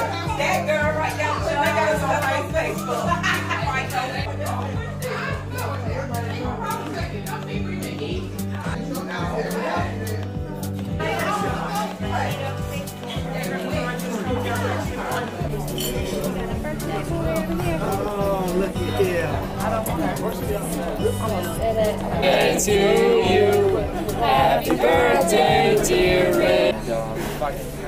That girl right down there, they got stuff on Facebook. Right Oh, look at him. Birthday to you. Happy birthday, dear Ray.